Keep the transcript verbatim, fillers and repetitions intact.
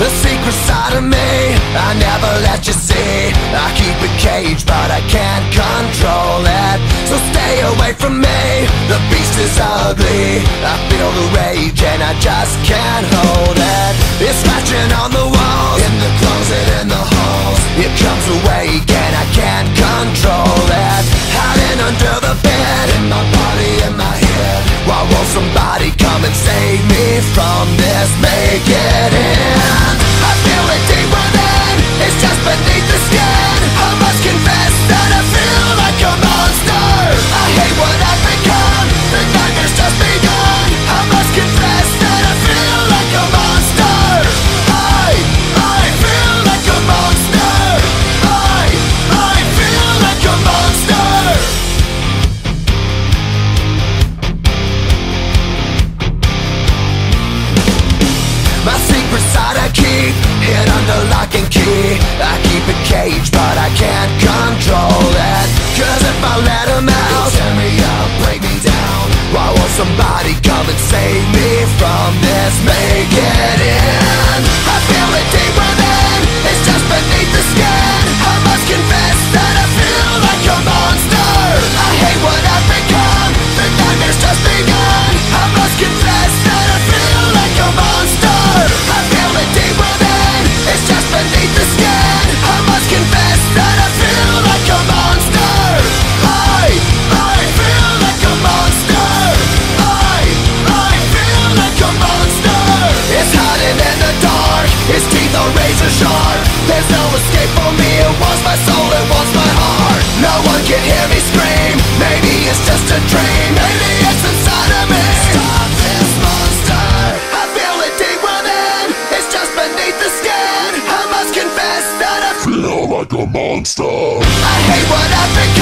The secret side of me I never let you see. I keep it caged but I can't control it. So stay away from me, the beast is ugly. I feel the rage and I just can't hold it. It's scratching on the walls, in the closet, in the halls. It comes awake and I can't control it. Hiding under the bed, in my body, in my head. Why won't somebody come and save me from this? Make it end. I feel it deep within, it's just beneath the skin. I must confess that I feel like a monster. I hate what I've become, the nightmare's just begun. I must confess that I feel like a monster. I, I feel like a monster. I, I feel like a monster. My secret side I keep hid under lock and key. I keep it caged but I can't control it. Cause if I let him out, he'll tear me up, break me down. Why won't somebody come and save me from this? Make it end. I feel it deep within, it's just beneath the skin. I must confess that I feel like a monster. I hate what I've become, the nightmare's just begun. I must confess that I feel like a monster. I feel it deep within, it's just beneath the skin. I must confess that I feel like a monster. I, I feel like a monster. I, I feel like a monster. It's hiding in the dark, its teeth are razor sharp. There's no escape for me, it wants my soul, it wants my heart. No one can hear me scream, maybe it's just a dream. Maybe it's inside of me. Stop this monster. I feel it deep within, it's just beneath the skin. I must confess that I feel like a monster. I hate what I've become.